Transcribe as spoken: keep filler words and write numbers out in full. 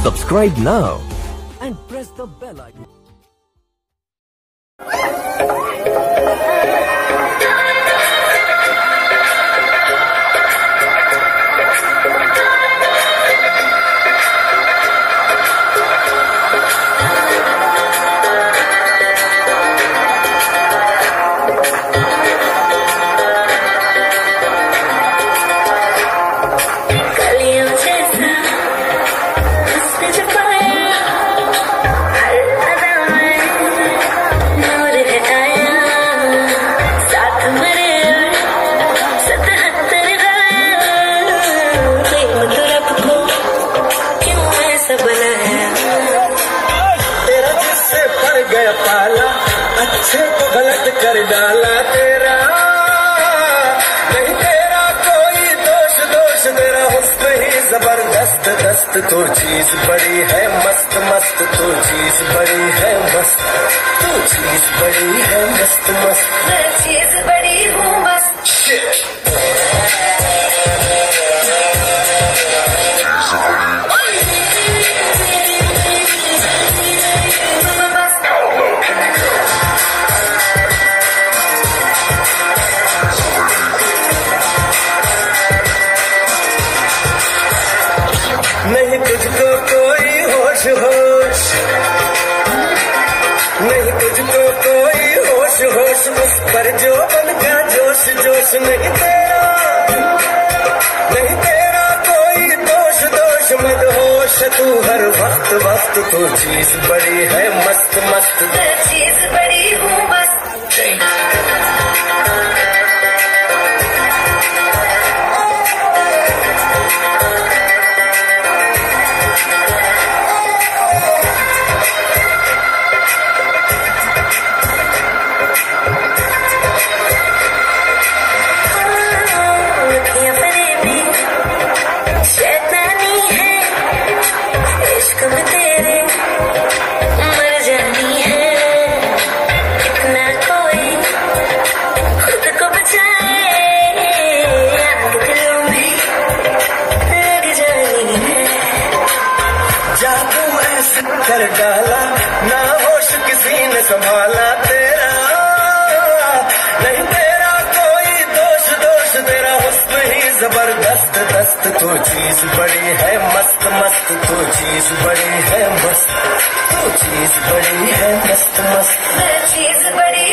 Subscribe now and press the bell icon. गया पाला अच्छे को गलत कर डाला तेरा नहीं तेरा कोई दोष दोष तेरा हुस्न ही जबरदस्त दस्त तो चीज बड़ी है मस्त मस्त तो चीज बड़ी है मस्त तो चीज बड़ी है मस्त मस्त मैं चीज बड़ी हूँ मस्त नहीं तुझको कोई होश होश नहीं तुझको कोई होश होश उस पर जो बन गया जोश जोश नहीं तेरा नहीं तेरा कोई दोष दोष मत होश तू हर वक्त वक्त तो चीज बड़ी है मस्त मस्त मैं चीज बड़ी हूँ मस्त कर डाला ना होश किसी ने संभाला तेरा नहीं तेरा कोई दोष दोष तेरा हुस्न ही जबरदस्त दस्त तो चीज बड़ी है मस्त मस्त तो चीज बड़ी है मस्त तो चीज बड़ी है मस्त मस्त चीज बड़ी